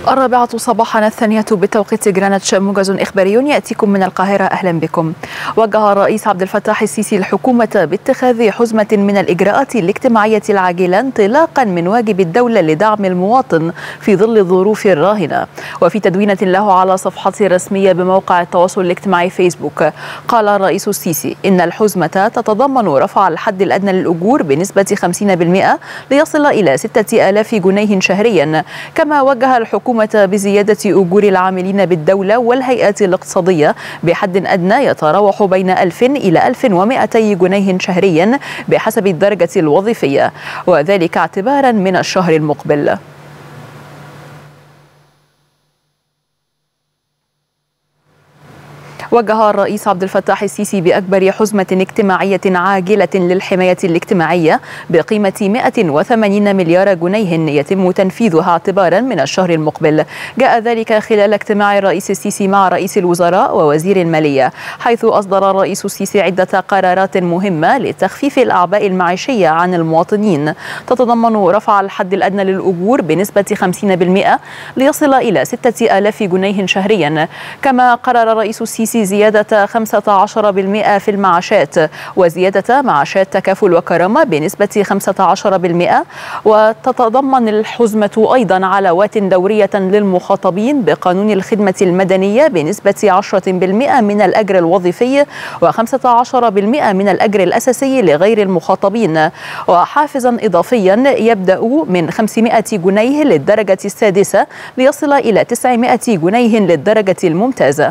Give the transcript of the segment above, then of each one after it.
الرابعة صباحا الثانية بتوقيت جرينتش، موجز إخباري يأتيكم من القاهرة. أهلا بكم. وجه الرئيس عبد الفتاح السيسي الحكومة باتخاذ حزمة من الإجراءات الاجتماعية العاجلة انطلاقا من واجب الدولة لدعم المواطن في ظل الظروف الراهنة. وفي تدوينة له على صفحته الرسمية بموقع التواصل الاجتماعي فيسبوك، قال الرئيس السيسي إن الحزمة تتضمن رفع الحد الأدنى للأجور بنسبة 50% ليصل إلى 6000 جنيه شهريا. كما وجه الحكومة بزيادة أجور العاملين بالدولة والهيئات الاقتصادية بحد أدنى يتراوح بين 1000 إلى 1200 جنيه شهريا بحسب الدرجة الوظيفية، وذلك اعتبارا من الشهر المقبل. وجه الرئيس عبد الفتاح السيسي بأكبر حزمة اجتماعية عاجلة للحماية الاجتماعية بقيمة 180 مليار جنيه يتم تنفيذها اعتبارا من الشهر المقبل. جاء ذلك خلال اجتماع الرئيس السيسي مع رئيس الوزراء ووزير المالية، حيث أصدر الرئيس السيسي عدة قرارات مهمة لتخفيف الأعباء المعيشية عن المواطنين، تتضمن رفع الحد الأدنى للأجور بنسبة 50% ليصل إلى 6000 جنيه شهريا. كما قرر الرئيس السيسي زيادة 15% في المعاشات، وزيادة معاشات تكافل وكرامة بنسبة 15%. وتتضمن الحزمة أيضا علاوات دورية للمخاطبين بقانون الخدمة المدنية بنسبة 10% من الأجر الوظيفي و15% من الأجر الأساسي لغير المخاطبين، وحافزا إضافيا يبدأ من 500 جنيه للدرجة السادسة ليصل إلى 900 جنيه للدرجة الممتازة.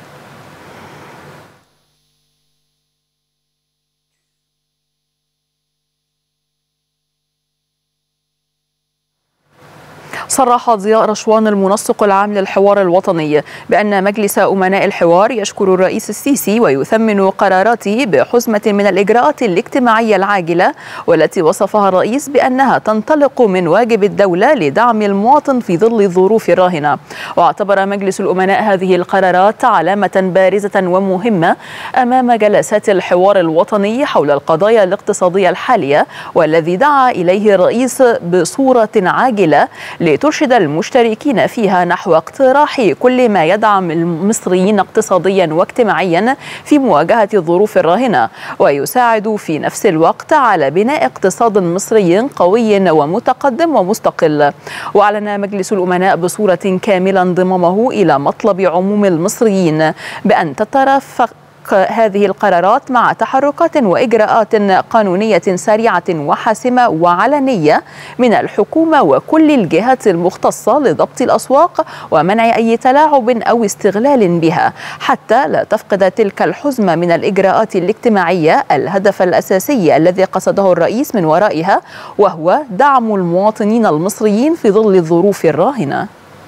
صرح ضياء رشوان المنسق العام للحوار الوطني بأن مجلس أمناء الحوار يشكر الرئيس السيسي ويثمن قراراته بحزمة من الإجراءات الاجتماعية العاجلة، والتي وصفها الرئيس بأنها تنطلق من واجب الدولة لدعم المواطن في ظل الظروف الراهنة. واعتبر مجلس الأمناء هذه القرارات علامة بارزة ومهمة أمام جلسات الحوار الوطني حول القضايا الاقتصادية الحالية، والذي دعا إليه الرئيس بصورة عاجلة لترشد المشتركين فيها نحو اقتراح كل ما يدعم المصريين اقتصاديا واجتماعيا في مواجهة الظروف الراهنة، ويساعد في نفس الوقت على بناء اقتصاد مصري قوي ومتقدم ومستقل. وأعلن مجلس الأمناء بصورة كاملة انضمامه إلى مطلب عموم المصريين بأن تترافق هذه القرارات مع تحركات وإجراءات قانونية سريعة وحاسمة وعلنية من الحكومة وكل الجهات المختصة لضبط الأسواق ومنع أي تلاعب أو استغلال بها، حتى لا تفقد تلك الحزمة من الإجراءات الاجتماعية الهدف الأساسي الذي قصده الرئيس من ورائها، وهو دعم المواطنين المصريين في ظل الظروف الراهنة.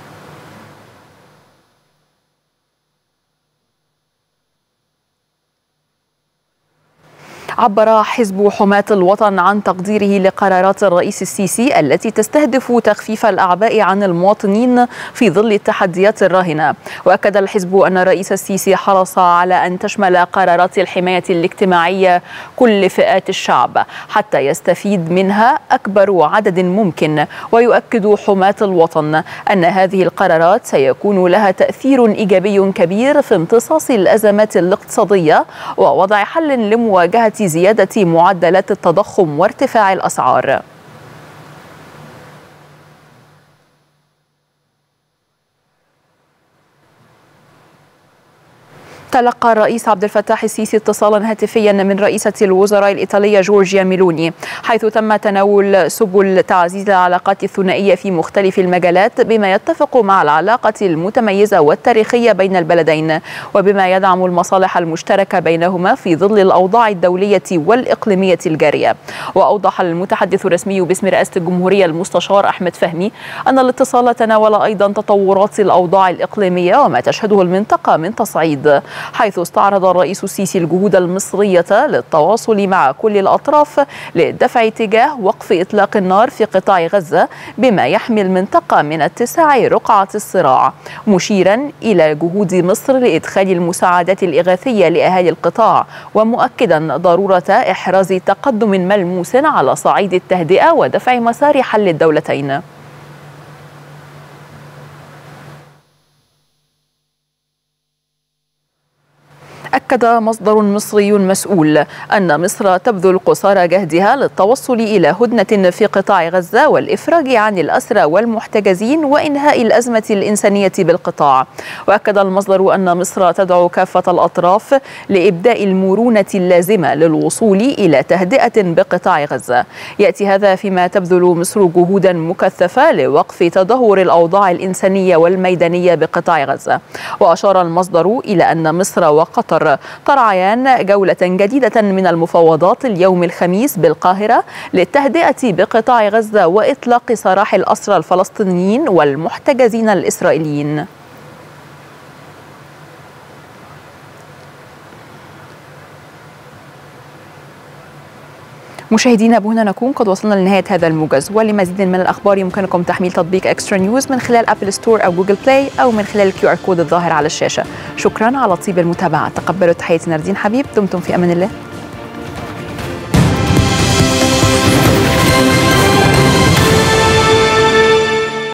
عبر حزب حماة الوطن عن تقديره لقرارات الرئيس السيسي التي تستهدف تخفيف الأعباء عن المواطنين في ظل التحديات الراهنة. وأكد الحزب أن الرئيس السيسي حرص على أن تشمل قرارات الحماية الاجتماعية كل فئات الشعب حتى يستفيد منها أكبر عدد ممكن. ويؤكد حماة الوطن أن هذه القرارات سيكون لها تأثير إيجابي كبير في امتصاص الأزمات الاقتصادية ووضع حل لمواجهة زيادة معدلات التضخم وارتفاع الأسعار. تلقى الرئيس عبد الفتاح السيسي اتصالا هاتفيا من رئيسة الوزراء الإيطالية جورجيا ميلوني، حيث تم تناول سبل تعزيز العلاقات الثنائية في مختلف المجالات بما يتفق مع العلاقة المتميزة والتاريخية بين البلدين، وبما يدعم المصالح المشتركة بينهما في ظل الأوضاع الدولية والإقليمية الجارية. وأوضح المتحدث الرسمي باسم رئاسة الجمهورية المستشار أحمد فهمي أن الاتصال تناول أيضا تطورات الأوضاع الإقليمية وما تشهده المنطقة من تصعيد، حيث استعرض الرئيس السيسي الجهود المصرية للتواصل مع كل الأطراف للدفع تجاه وقف إطلاق النار في قطاع غزة بما يحمي المنطقة من اتساع رقعة الصراع، مشيرا إلى جهود مصر لإدخال المساعدات الإغاثية لأهالي القطاع، ومؤكدا ضرورة إحراز تقدم ملموس على صعيد التهدئة ودفع مسار حل الدولتين. أكد مصدر مصري مسؤول أن مصر تبذل قصارى جهدها للتوصل إلى هدنة في قطاع غزة والإفراج عن الأسرى والمحتجزين وإنهاء الأزمة الإنسانية بالقطاع. وأكد المصدر أن مصر تدعو كافة الأطراف لإبداء المرونة اللازمة للوصول إلى تهدئة بقطاع غزة. يأتي هذا فيما تبذل مصر جهودا مكثفة لوقف تدهور الأوضاع الإنسانية والميدانية بقطاع غزة. وأشار المصدر إلى أن مصر وقطر ترعيان جولة جديدة من المفاوضات اليوم الخميس بالقاهرة للتهدئة بقطاع غزة وإطلاق سراح الأسرى الفلسطينيين والمحتجزين الإسرائيليين. مشاهدينا، بهنا نكون قد وصلنا لنهاية هذا الموجز، ولمزيد من الأخبار يمكنكم تحميل تطبيق إكسترا نيوز من خلال أبل ستور أو جوجل بلاي أو من خلال الQR كود الظاهر على الشاشة. شكرا على طيب المتابعة. تقبلوا تحياتي ناردين حبيب، دمتم في أمان الله.